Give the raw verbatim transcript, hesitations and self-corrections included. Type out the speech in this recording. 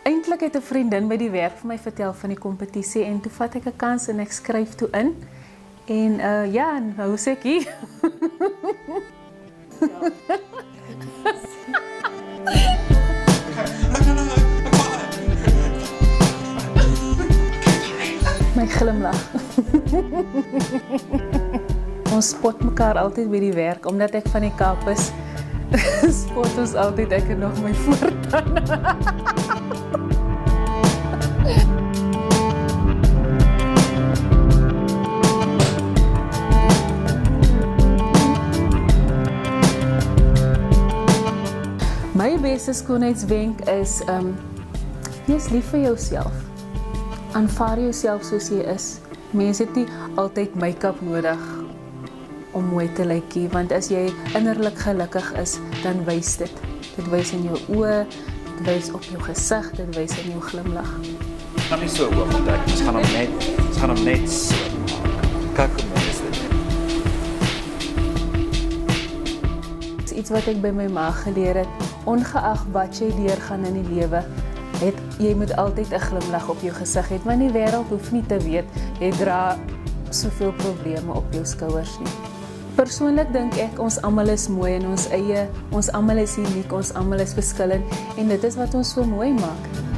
Eintlik het 'n vriendin by die werk vir my vertel van die kompetisie en toe vat ek 'n kans en ek skryf toe in. En uh, ja, nou sê ek hier. My glimlag. Ons spot mekaar altyd by die werk, omdat ek van die Kaap is. Spot ons altyd ek en nog my voortande. My beste skoonheidswenk is, um, wees lief vir jouself. Aanvaar jouself soos jy is. Mense het nie altyd make-up nodig om mooi te lyk nie, want as jy innerlik gelukkig is, dan wys dit. Dit wys in jou oë, dit wys op jou gesig, dit wys in jou glimlag. Ons gaan nie so hoog ontdek, ons gaan hom net, ons gaan hom net so maak. Kyk hoe mooi is dit. Dit is iets wat ek by my ma geleer het, ongeag wat jy deurgaan in die lewe, het, jy moet altyd 'n glimlag op jou gesig hê, want die wêreld hoef nie te weet, jy dra soveel probleme op jou skouers nie. Persoonlik dink ek, ons almal is mooi in ons eie, ons almal is uniek, ons almal is verskillend, en dit is wat ons so mooi maak.